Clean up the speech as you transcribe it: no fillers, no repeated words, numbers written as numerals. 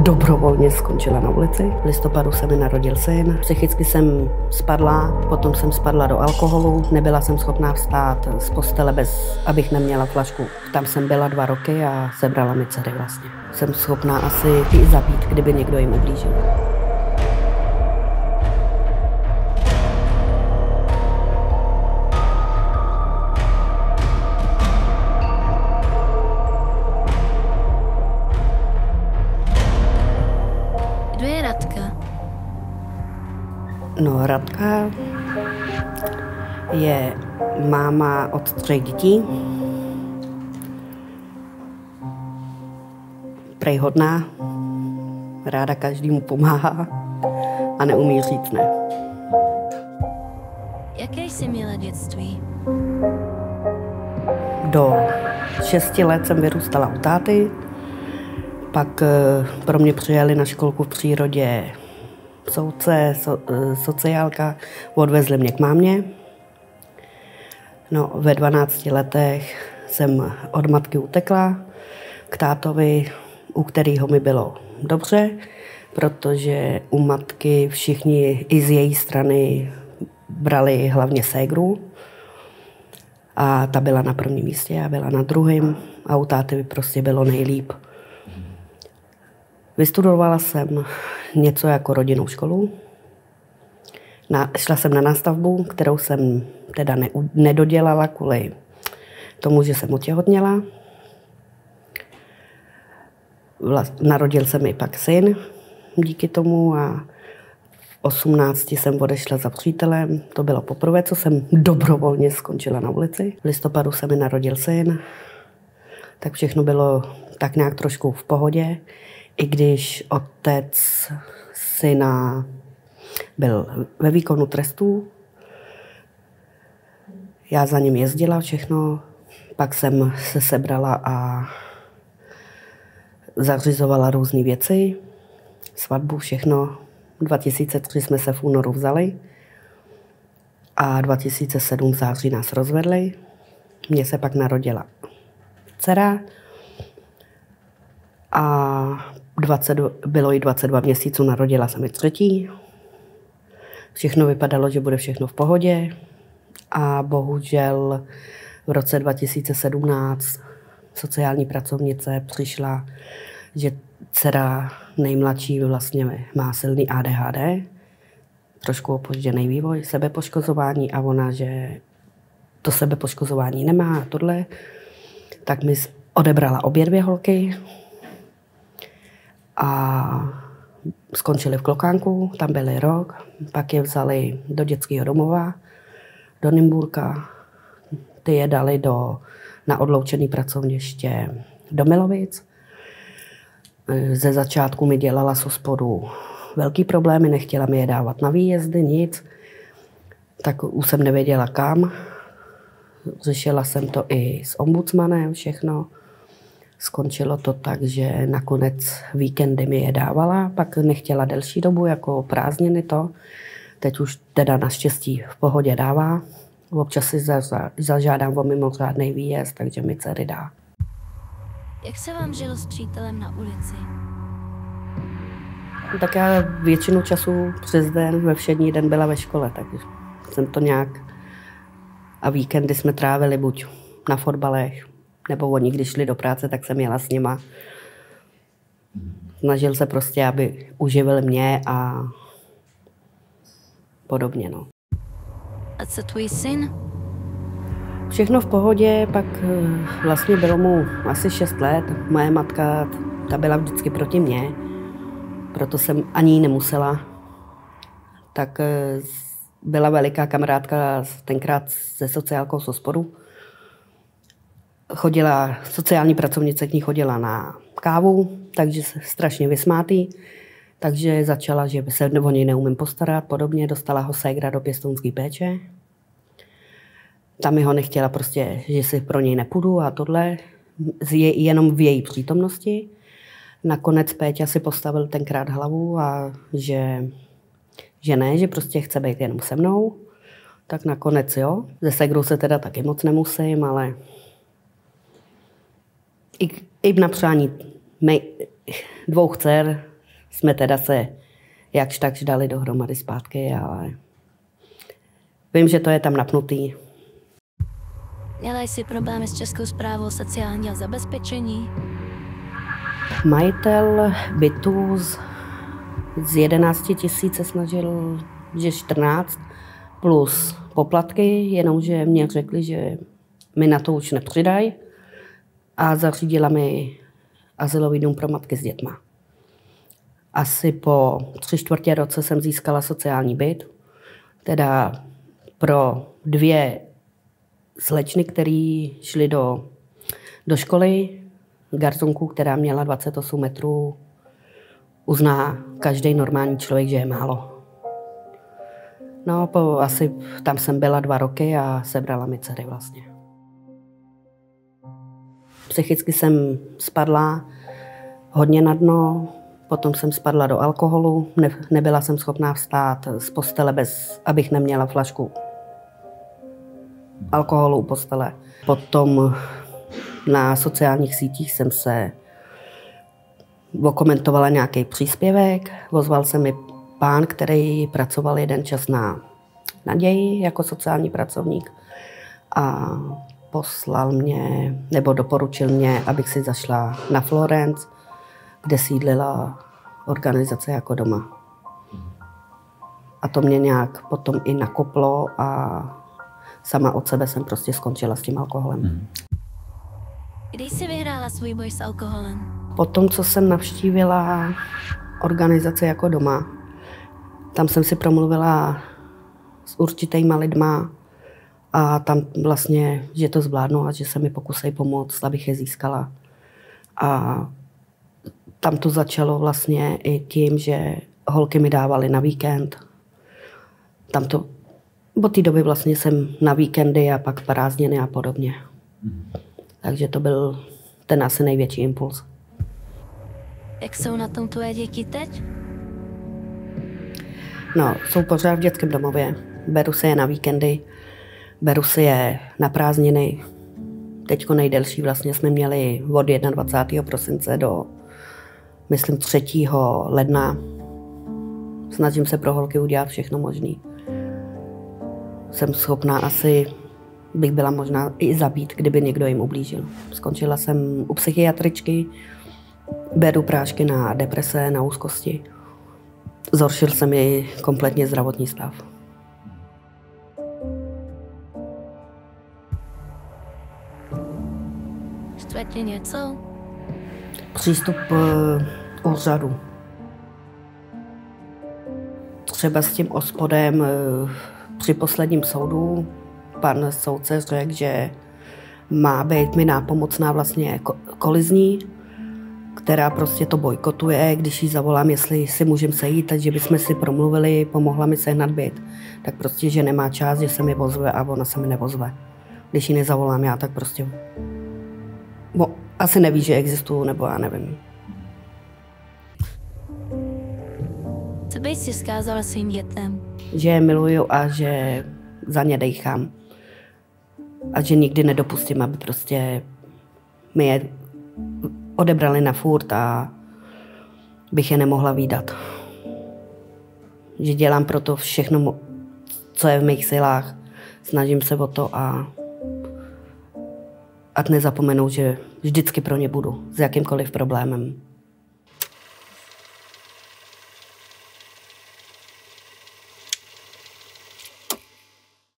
dobrovolně skončila na ulici. V listopadu se mi narodil syn. Psychicky jsem spadla, potom jsem spadla do alkoholu. Nebyla jsem schopná vstát z postele, abych neměla flašku. Tam jsem byla 2 roky a sebrala mi dcery vlastně. Jsem schopná asi i zabít, kdyby někdo jim ublížil. Kdo je Radka? No, Radka je máma od 3 dětí. Prej hodná, ráda každému pomáhá a neumí říct ne. Jaké jsi měla dětství? Do 6 let jsem vyrůstala u táty, pak pro mě přijeli na školku v přírodě soudce, sociálka, odvezli mě k mámě. No, ve 12 letech jsem od matky utekla k tátovi, u kterého mi bylo dobře, protože u matky všichni i z její strany brali hlavně ségru. A ta byla na prvním místě, já byla na druhém a u táty prostě bylo nejlíp. Vystudovala jsem něco jako rodinnou školu. Šla jsem na nástavbu, kterou jsem teda nedodělala kvůli tomu, že jsem otěhotněla. Narodil se mi pak syn díky tomu a v 18 jsem odešla za přítelem. To bylo poprvé, co jsem dobrovolně skončila na ulici. V listopadu se mi narodil syn, tak všechno bylo tak nějak trošku v pohodě. I když otec syna byl ve výkonu trestu, já za ním jezdila všechno, pak jsem se sebrala a zařizovala různé věci, svatbu, všechno. 2003 jsme se v únoru vzali a 2007 v září nás rozvedli. Mně se pak narodila dcera a bylo jí 22 měsíců, narodila se mi 3. Všechno vypadalo, že bude všechno v pohodě a bohužel v roce 2017 sociální pracovnice přišla, že dcera nejmladší vlastně má silný ADHD, trošku opožděný vývoj, sebepoškozování a ona, že to sebepoškozování nemá a tohle, tak mi odebrala obě 2 holky a skončili v Klokánku, tam byli rok, pak je vzali do dětského domova, do Nymburka, ty je dali na odloučené pracovniště do Milovic. Ze začátku mi dělala z ospodu velký problémy, nechtěla mi je dávat na výjezdy, nic, tak už jsem nevěděla kam. Řešila jsem to i s ombudsmanem, všechno. Skončilo to tak, že nakonec víkendy mi je dávala, pak nechtěla delší dobu, jako prázdniny to. Teď už teda naštěstí v pohodě dává. Občas si zažádám o mimořádný výjezd, takže mi dcery dá. Jak se vám žilo s přítelem na ulici? Tak já většinu času přes den, ve všední den byla ve škole, takže jsem to nějak... A víkendy jsme trávili buď na fotbalech, nebo oni, když šli do práce, tak jsem jela s nima. Snažil se prostě, aby uživil mě a podobně, no. A co tvůj syn? Všechno v pohodě, pak vlastně bylo mu asi 6 let. Moje matka, ta byla vždycky proti mně, proto jsem ani jí nemusela. Tak byla veliká kamarádka tenkrát se sociálkou z ospodu. Sociální pracovnice k ní chodila na kávu, takže se strašně vysmátý. Takže začala, že se o něj neumím postarat, podobně. Dostala ho ségra do pěstounské péče. Tam mi ho nechtěla prostě, že si pro něj nepůjdu a tohle. Jenom v její přítomnosti. Nakonec Péťa si postavil tenkrát hlavu a že ne, že prostě chce být jenom se mnou. Tak nakonec jo. Ze ségrou se teda taky moc nemusím, ale i na přání 2 dcer jsme teda se jakž takž dali dohromady zpátky, ale vím, že to je tam napnutý. Měla jsi problémy s Českou správou sociálního zabezpečení? Majitel bytu z 11 000 se snažil, že 14 plus poplatky, jenomže mě řekli, že mi na to už nepřidají a zařídila mi azylový dům pro matky s dětma. Asi po 3/4 roce jsem získala sociální byt, teda pro 2 slečny, které šly do školy, garsonku, která měla 28 metrů, uzná každý normální člověk, že je málo. No, asi tam jsem byla 2 roky a sebrala mi dcery vlastně. Psychicky jsem spadla hodně na dno, potom jsem spadla do alkoholu, nebyla jsem schopná vstát z postele, abych neměla flašku alkoholu u postele. Potom na sociálních sítích jsem se okomentovala nějaký příspěvek, ozval se mi pán, který pracoval jeden čas na Naději jako sociální pracovník a poslal mě, nebo doporučil mě, abych si zašla na Florence, kde sídlila organizace Jako doma. A to mě nějak potom i nakoplo a sama od sebe jsem prostě skončila s tím alkoholem. Kdy jsi vyhrála svůj boj s alkoholem? Potom, co jsem navštívila organizace Jako doma, tam jsem si promluvila s určitýma lidma a tam vlastně, že to zvládnu a že se mi pokusej pomoct, abych je získala. A tam to začalo vlastně i tím, že holky mi dávaly na víkend. Tam to, od té doby vlastně jsem na víkendy a pak prázdniny a podobně. Takže to byl ten asi největší impuls. Jak jsou na tom tvoje děti teď? No, jsou pořád v dětském domově. Beru si je na víkendy, beru si je na prázdniny. Teďko nejdelší vlastně jsme měli od 21. prosince do, myslím, 3. ledna. Snažím se pro holky udělat všechno možné. Jsem schopná asi, bych byla možná i zabít, kdyby někdo jim ublížil. Skončila jsem u psychiatričky, beru prášky na deprese, na úzkosti. Zhoršil se mi kompletně zdravotní stav. Štve tě něco? Přístup úřadu. Třeba s tím OSPODem při posledním soudu pan soudce řekl, že má být mi nápomocná vlastně kolizní, která prostě to bojkotuje, když jí zavolám, jestli si můžeme sejít, takže bychom si promluvili, pomohla mi sehnat byt. Tak prostě, že nemá čas, že se mi ozve a ona se mi neozve. Když ji nezavolám já, tak prostě asi neví, že existuju, nebo já nevím. Co bys si vzkázala svým dětem? Že je miluju a že za ně dejchám. A že nikdy nedopustím, aby prostě mi je odebrali na furt a bych je nemohla vídat. Že dělám pro to všechno, co je v mých silách. Snažím se o to a nezapomenou, že vždycky pro ně budu s jakýmkoliv problémem.